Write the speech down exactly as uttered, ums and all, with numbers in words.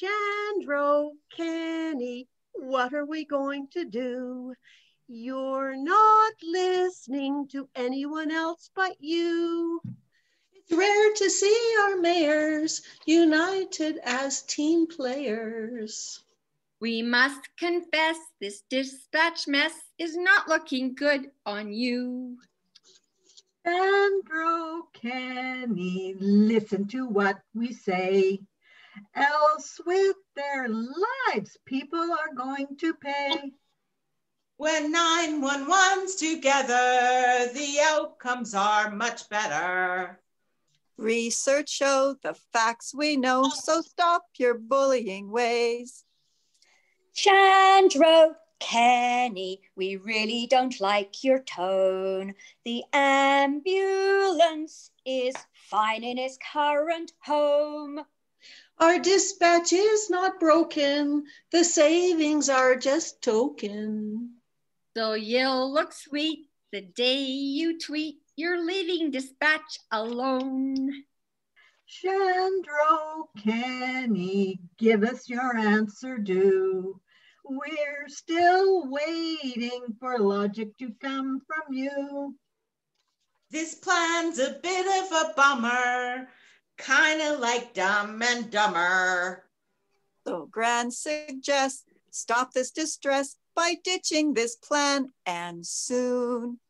Chandro, Kenny, what are we going to do? You're not listening to anyone else but you. It's rare to see our mayors united as team players. We must confess this dispatch mess is not looking good on you. Chandro, Kenny, listen to what we say. Else with their lives, people are going to pay. When nine one one's together, the outcomes are much better. Research show the facts we know, so stop your bullying ways. Chandro, Kenny, we really don't like your tone. The ambulance is fine in its current home. Our dispatch is not broken. The savings are just token. So you'll look sweet the day you tweet you're leaving dispatch alone. Chandro, Kenny, give us your answer due. We're still waiting for logic to come from you. This plan's a bit of a bummer, kind of like Dumb and Dumber. So Gran suggests stop this distress by ditching this plan, and soon